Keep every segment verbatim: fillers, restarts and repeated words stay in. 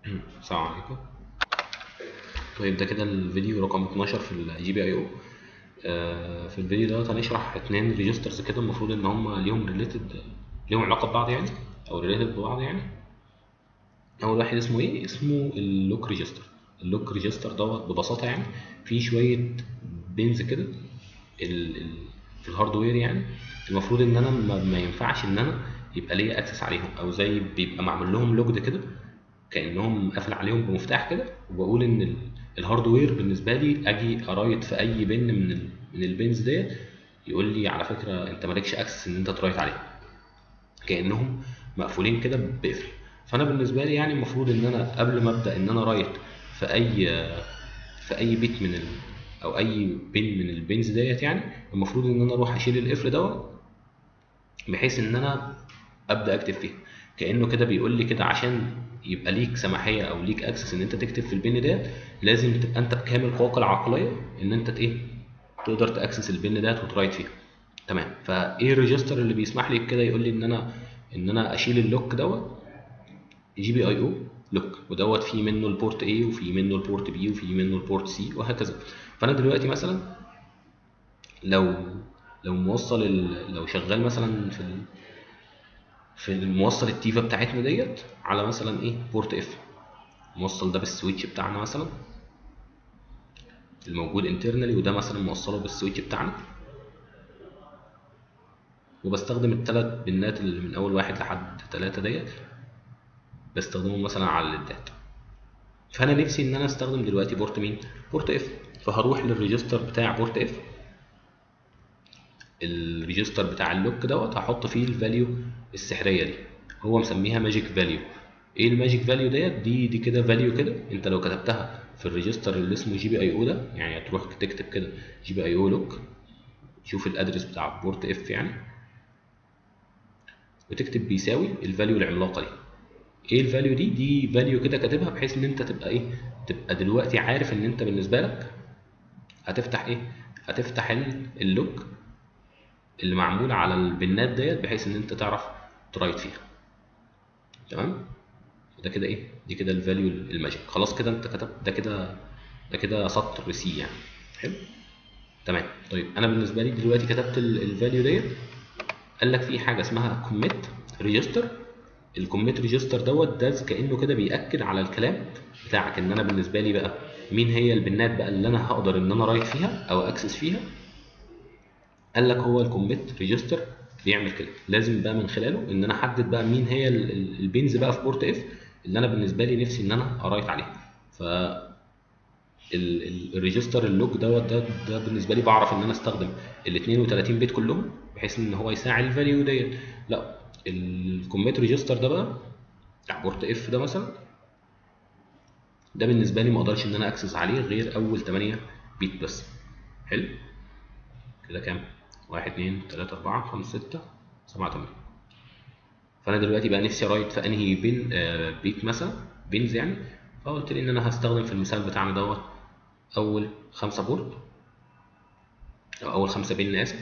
السلام عليكم. طيب ده كده الفيديو رقم اتناشر في الجي بي اي او. في الفيديو دوت هنشرح اتنين ريجسترز كده المفروض ان هم ليهم ريليتد، ليهم علاقه ببعض يعني، او ريليتد ببعض يعني. اول واحد اسمه ايه؟ اسمه اللوك ريجستر. اللوك ريجستر دوت ببساطه يعني في شويه بينز كده ال- ال- في الهاردوير يعني، المفروض ان انا ما, ما ينفعش ان انا يبقى ليا اكسس عليهم، او زي بيبقى معمول لهم لوجد كده كانهم قافل عليهم بمفتاح كده، وبقول ان ال- الهاردوير بالنسبه لي اجي ارايت في اي بن من ال من البنز ديت يقول لي على فكره انت مالكش اكسس ان انت ترايت عليهم، كانهم مقفولين كده بقفل. فانا بالنسبه لي يعني المفروض ان انا قبل ما ابدا ان انا رايت في اي في اي بيت من ال او اي بن من البنز ديت يعني، المفروض ان انا اروح اشيل القفل دوت بحيث ان انا ابدا اكتب فيه، كانه كده بيقول لي كده عشان يبقى ليك سماحيه او ليك اكسس ان انت تكتب في البن ديت لازم تبقى انت بكامل قواك العقليه ان انت ايه تقدر تاكسس البن ديت وترايت فيها. تمام. فايه الريجستر اللي بيسمح لي بكده؟ يقول لي ان انا ان انا اشيل اللوك دوت جي بي اي او لوك، ودوت فيه منه البورت A وفي منه البورت B وفي منه البورت C وهكذا. فانا دلوقتي مثلا لو لو موصل ال... لو شغال مثلا في ال... في الموصل التيفا بتاعتنا ديت على مثلا ايه بورت اف، موصل ده بالسويتش بتاعنا مثلا الموجود انترنالي، وده مثلا موصله بالسويتش بتاعنا، وبستخدم الثلاث بنات اللي من اول واحد لحد ثلاثة ديت بستخدمهم مثلا على الليدات. فانا نفسي ان انا استخدم دلوقتي بورت مين؟ بورت اف. فهروح للريجستر بتاع بورت اف، الريجستر بتاع اللوك دوت هحط فيه الفاليو السحريه دي، هو مسميها ماجيك فاليو. ايه الماجيك فاليو ديت؟ دي دي كده فاليو كده انت لو كتبتها في الريجستر اللي اسمه جي بي اي او ده، يعني هتروح تكتب كده جي بي اي او لوك، تشوف الادرس بتاع بورت اف يعني، وتكتب بيساوي الفاليو العملاقه دي. ايه الفاليو دي؟ دي فاليو كده كاتبها بحيث ان انت تبقى ايه، تبقى دلوقتي عارف ان انت بالنسبه لك هتفتح ايه، هتفتح اللوك اللي معمول على البنات ديت بحيث ان انت تعرف ترايت فيها. تمام. ده كده ايه، دي كده الفاليو الماجيك. خلاص كده انت كتبت ده كده، ده كده سطر سي يعني. حلو. تمام. طيب انا بالنسبه لي دلوقتي كتبت الفاليو ديت، قال لك في حاجه اسمها كوميت ريجستر. الكوميت ريجستر دوت ده كانه كده بياكد على الكلام بتاعك ان انا بالنسبه لي بقى مين هي البنات بقى اللي انا هقدر ان انا رايت فيها او اكسس فيها. قال لك هو الكوميت ريجستر بيعمل كده، لازم بقى من خلاله ان انا احدد بقى مين هي البينز بقى في بورت اف اللي انا بالنسبه لي نفسي ان انا ارايت عليها. ف الريجستر اللوج دوت ده ده بالنسبه لي بعرف ان انا استخدم ال اتنين وتلاتين بت كلهم بحيث ان هو يساعد الفاليو ديت. لا، الكوميت ريجستر ده بقى بتاع بورت اف ده مثلا، ده بالنسبه لي ما اقدرش ان انا اكسس عليه غير اول تمانية بت بس. حلو كده. كام؟ واحد اتنين تلاتة اربعة خمسة ستة سبعة تمانية. فانا دلوقتي بقى نفسي ارايت في انهي بين آه بيت مثلا بينز يعني، فقلت لي ان انا هستخدم في المثال بتاعنا دوت اول خمسة بورت او اول خمسة بين اسف.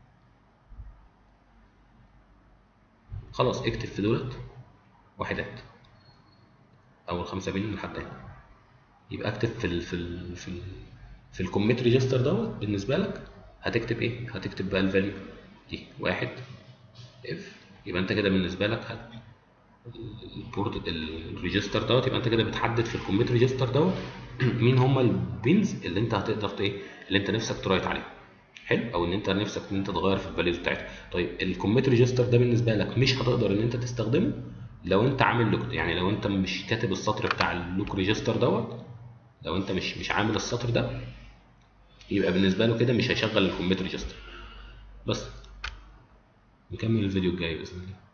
خلاص اكتب في دولت وحدات اول خمسة بين لحد هنا، يبقى اكتب في ال في ال في ال في الكوميت ريجستر دوت بالنسبه لك هتكتب ايه؟ هتكتب بقى الفاليو دي واحد اف. يبقى انت كده بالنسبه لك هت البورت الريجستر دوت، يبقى انت كده بتحدد في الكوميت ريجستر دوت مين هم البينز اللي انت هتقدر ايه اللي انت نفسك ترايت عليهم. حلو. او ان انت نفسك ان انت تغير في الفاليوز بتاعتها. طيب الكوميت ريجستر ده بالنسبه لك مش هتقدر ان انت تستخدمه لو انت عامل لوك، يعني لو انت مش كاتب السطر بتاع اللوك ريجستر دوت، لو انت مش مش عامل السطر ده يبقى بالنسبه له كده مش هيشغل الكوميت ريجستر. بس نكمل الفيديو الجاي باذن الله.